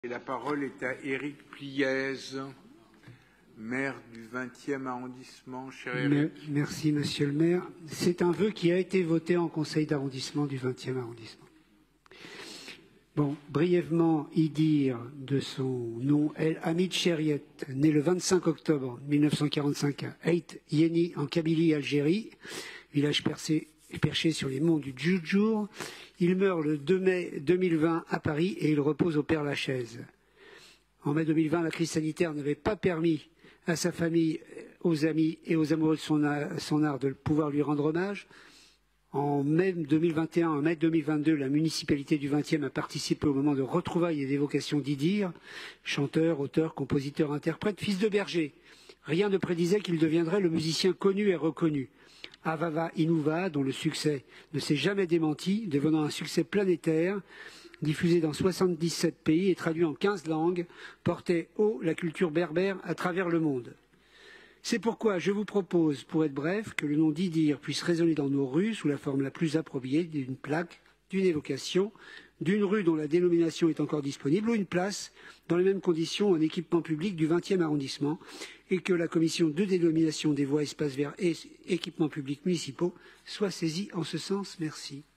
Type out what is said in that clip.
Et la parole est à Éric Pliez, maire du 20e arrondissement. Cher Éric. Merci, monsieur le maire. C'est un vœu qui a été voté en conseil d'arrondissement du 20e arrondissement. Bon, brièvement y dire de son nom, El Hamid Chériet, né le 25 octobre 1945 à Ait Yeni, en Kabylie, Algérie, village perché sur les monts du Djoudjour. Il meurt le 2 mai 2020 à Paris et il repose au Père-Lachaise. En mai 2020, la crise sanitaire n'avait pas permis à sa famille, aux amis et aux amoureux de son art de pouvoir lui rendre hommage. En mai 2021, en mai 2022, la municipalité du 20e a participé au moment de retrouvailles et d'évocation d'Idir, chanteur, auteur, compositeur, interprète, fils de berger. Rien ne prédisait qu'il deviendrait le musicien connu et reconnu. Avava Inuva, dont le succès ne s'est jamais démenti, devenant un succès planétaire, diffusé dans 77 pays et traduit en 15 langues, portait haut la culture berbère à travers le monde. C'est pourquoi je vous propose, pour être bref, que le nom d'Idir puisse résonner dans nos rues sous la forme la plus appropriée d'une plaque, d'une évocation, d'une rue dont la dénomination est encore disponible, ou une place, dans les mêmes conditions, en équipement public du 20e arrondissement, et que la commission de dénomination des voies, espaces verts et équipements publics municipaux soit saisie en ce sens. Merci.